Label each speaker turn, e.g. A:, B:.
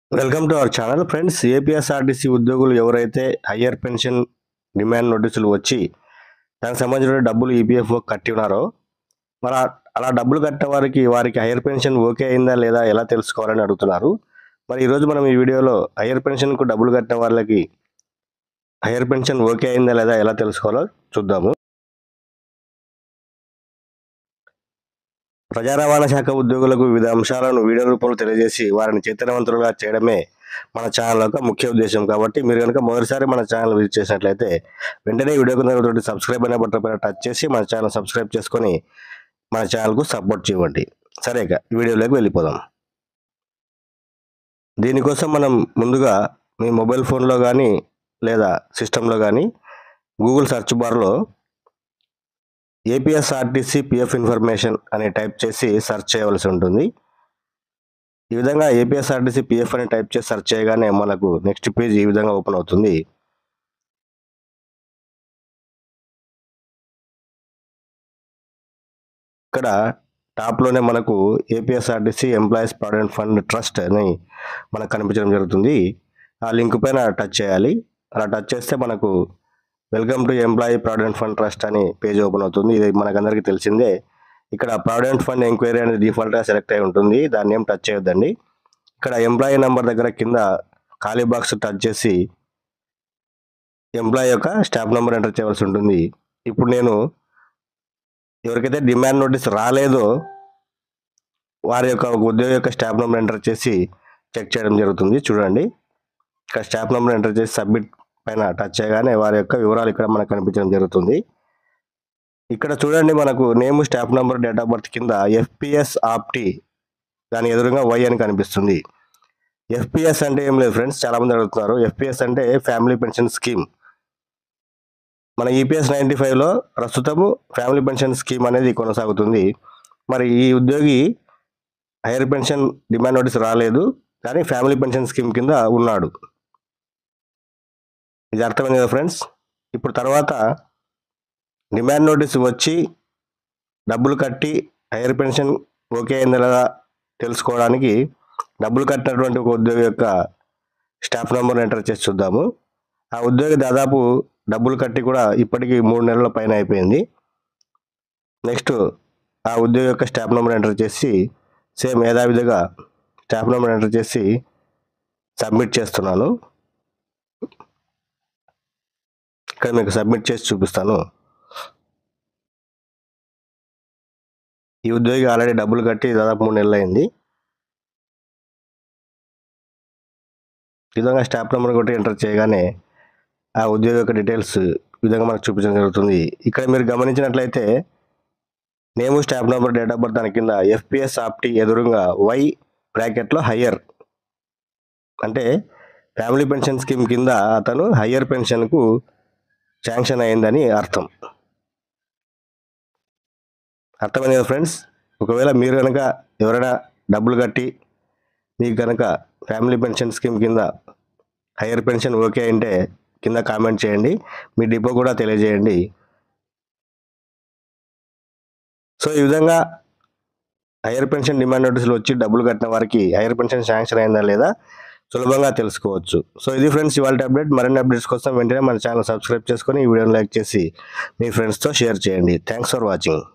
A: Welcome to our channel friends. APSRTC ఉద్యోగులు ఎవరైతే higher pension demand నోటీసులు వచ్చి దానికి సంబంధించిన డబ్బులు ఈపీఎఫ్ఓ కట్టి ఉన్నారో మరి అలా డబ్బులు కట్టిన వారికి హయ్యర్ పెన్షన్ ఓకే అయిందా లేదా ఎలా తెలుసుకోవాలని అడుగుతున్నారు. మరి ఈరోజు మనం ఈ వీడియోలో హయ్యర్ పెన్షన్కు డబ్బులు కట్టిన వాళ్ళకి హయ్యర్ పెన్షన్ ఓకే అయిందా లేదా ఎలా తెలుసుకోవాలో చూద్దాము. ప్రజా రవాణా శాఖ ఉద్యోగులకు వివిధ అంశాలను వీడియో రూపంలో తెలియజేసి వారిని చైతన్యవంతులుగా చేయడమే మన ఛానల్ యొక్క ముఖ్య ఉద్దేశం. కాబట్టి మీరు కనుక మొదటిసారి మన ఛానల్ విజిట్ చేసినట్లయితే వెంటనే వీడియో కింద సబ్స్క్రైబ్ అనే బటన్ పైన టచ్ చేసి మన ఛానల్ సబ్స్క్రైబ్ చేసుకొని మన ఛానల్కు సపోర్ట్ చేయండి. సరే, ఇక వీడియోలోకి వెళ్ళిపోదాం. దీనికోసం మనం ముందుగా మీ మొబైల్ ఫోన్లో కానీ లేదా సిస్టంలో కానీ గూగుల్ సెర్చ్ బార్లో ఏపీఎస్ఆర్టీసీ పిఎఫ్ ఇన్ఫర్మేషన్ అని టైప్ చేసి సెర్చ్ చేయవలసి ఉంటుంది. ఈ విధంగా ఏపీఎస్ఆర్టీసీ పిఎఫ్ అని టైప్ చేసి సెర్చ్ చేయగానే మనకు నెక్స్ట్ పేజ్ ఈ విధంగా ఓపెన్ అవుతుంది. ఇక్కడ టాప్లోనే మనకు APSRTC employees provident fund trust అని మనకు కనిపించడం జరుగుతుంది. ఆ లింక్ పైన టచ్ చేయాలి. అలా టచ్ చేస్తే మనకు welcome to employee provident fund trust అని పేజ్ ఓపెన్ అవుతుంది. ఇది మనకందరికీ తెలిసిందే. ఇక్కడ ప్రావిడెంట్ ఫండ్ ఎంక్వైరీ అనేది డిఫాల్ట్గా సెలెక్ట్ అయి ఉంటుంది. దాన్ని ఏం టచ్ చేయొద్దండి. ఇక్కడ ఎంప్లాయీ నెంబర్ దగ్గర కింద ఖాళీ బాక్స్ టచ్ చేసి ఎంప్లాయీ యొక్క స్టాఫ్ నెంబర్ ఎంటర్ చేయవలసి ఉంటుంది. ఇప్పుడు నేను ఎవరికైతే డిమాండ్ నోటీస్ రాలేదో వారి యొక్క ఉద్యోగి యొక్క స్టాఫ్ నెంబర్ ఎంటర్ చేసి చెక్ చేయడం జరుగుతుంది. చూడండి, ఇక్కడ స్టాఫ్ నెంబర్ ఎంటర్ చేసి సబ్మిట్ పైన టచ్ చేయగానే వారి యొక్క వివరాలు ఇక్కడ మనకు కనిపించడం జరుగుతుంది. ఇక్కడ చూడండి, మనకు name, staff number, date of birth కింద ఎఫ్పిఎస్ ఆప్టీ దాని ఎదురుగా వై అని కనిపిస్తుంది. ఎఫ్పిఎస్ అంటే ఏం లేదు ఫ్రెండ్స్, చాలామంది అడుగుతున్నారు. ఎఫ్పిఎస్ అంటే ఫ్యామిలీ పెన్షన్ స్కీమ్. మన ఈపీఎస్ 95లో ప్రస్తుతము ఫ్యామిలీ పెన్షన్ స్కీమ్ అనేది కొనసాగుతుంది. మరి ఈ ఉద్యోగి హైయర్ పెన్షన్ డిమాండ్ నోటీస్ రాలేదు, కానీ ఫ్యామిలీ పెన్షన్ స్కీమ్ కింద ఉన్నాడు. ఇది అర్థమైంది కదా ఫ్రెండ్స్. ఇప్పుడు తర్వాత డిమాండ్ నోటీస్ వచ్చి డబ్బులు కట్టి హైయర్ పెన్షన్ ఓకే అయిందా లేదా తెలుసుకోవడానికి డబ్బులు కట్టినటువంటి ఒక ఉద్యోగి యొక్క స్టాఫ్ నెంబర్ ఎంటర్ చేసి చూద్దాము. ఆ ఉద్యోగి దాదాపు డబ్బులు కట్టి కూడా ఇప్పటికీ 3 నెలల పైన అయిపోయింది. నెక్స్ట్ ఆ ఉద్యోగి యొక్క స్టాఫ్ నెంబర్ ఎంటర్ చేసి సేమ్ యథావిధిగా స్టాఫ్ నెంబర్ ఎంటర్ చేసి సబ్మిట్ చేస్తున్నాను. ఇక్కడ మీకు సబ్మిట్ చేసి చూపిస్తాను. ఈ ఉద్యోగి ఆల్రెడీ డబ్బులు కట్టి దాదాపు 3 నెలలు అయింది. ఈ విధంగా స్టాఫ్ నెంబర్ కొట్టి ఎంటర్ చేయగానే ఆ ఉద్యోగి యొక్క డీటెయిల్స్ ఈ విధంగా మనకు చూపించడం జరుగుతుంది. ఇక్కడ మీరు గమనించినట్లయితే name, staff number, date of birth దాని కింద ఎఫ్పిఎస్ ఆప్టీ ఎదురుగా వై బ్రాకెట్లో హయ్యర్ అంటే ఫ్యామిలీ పెన్షన్ స్కీమ్ కింద అతను హయ్యర్ పెన్షన్కు శాంక్షన్ అయిందని అర్థం. అర్థమైంది కదా ఫ్రెండ్స్. ఒకవేళ మీరు కనుక ఎవరైనా డబ్బులు కట్టి మీకు కనుక ఫ్యామిలీ పెన్షన్ స్కీమ్ కింద హైయర్ పెన్షన్ ఓకే అంటే కింద కామెంట్ చేయండి, మీ డిపో కూడా తెలియజేయండి. సో ఈ విధంగా హైయర్ పెన్షన్ డిమాండ్ నోటీసులు వచ్చి డబ్బులు కట్టిన వారికి హైయర్ పెన్షన్ శాంక్షన్ అయిందా లేదా సులభంగా తెలుసుకోవచ్చు. సో ఇది ఫ్రెండ్స్ ఇవాళ అప్డేట్. మరిన్ని అప్డేట్స్ కోసం వెంటనే మన ఛానల్ సబ్స్క్రైబ్ చేసుకొని ఈ వీడియోని లైక్ చేసి మీ ఫ్రెండ్స్తో షేర్ చేయండి. Thanks for watching.